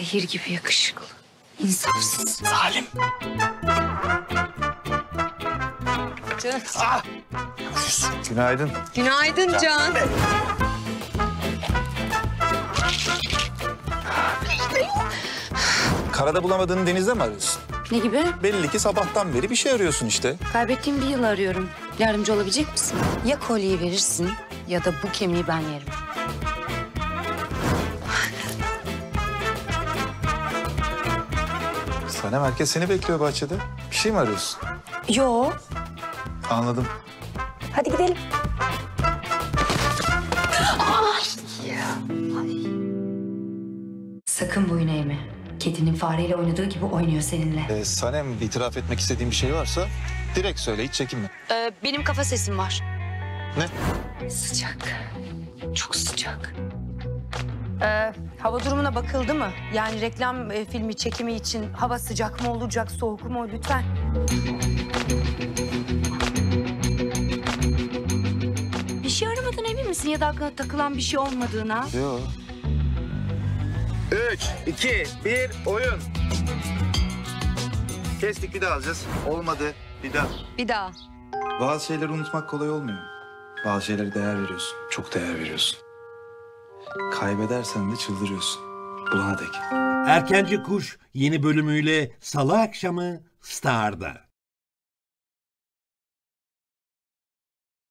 Zehir gibi yakışıklı. İnsafsız. Zalim. Can. Ah! Günaydın. Günaydın Can. Karada bulamadığını denizde mi arıyorsun? Ne gibi? Belli ki sabahtan beri bir şey arıyorsun işte. Kaybettiğim bir yıl arıyorum. Yardımcı olabilecek misin? Ya kolyeyi verirsin ya da bu kemiği ben yerim. Sanem, herkes seni bekliyor bahçede. Bir şey mi arıyorsun? Yo. Anladım. Hadi gidelim. Sakın boyun eğme. Kedinin fareyle oynadığı gibi oynuyor seninle. Sanem, itiraf etmek istediğin bir şey varsa direkt söyle, hiç çekinme. Benim kafa sesim var. Ne? Sıcak. Çok sıcak. Hava durumuna bakıldı mı? Yani reklam filmi çekimi için hava sıcak mı olacak, soğuk mu? Lütfen. Bir şey aramadın emin misin ya da aklına takılan bir şey olmadığına? Yok. 3, 2, 1, oyun. Kestik, bir daha alacağız. Olmadı, bir daha. Bir daha. Bazı şeyleri unutmak kolay olmuyor. Bazı şeylere değer veriyorsun. Çok değer veriyorsun. Kaybedersen de çıldırıyorsun. Bulana dek. Erkenci Kuş yeni bölümüyle Salı akşamı Star'da.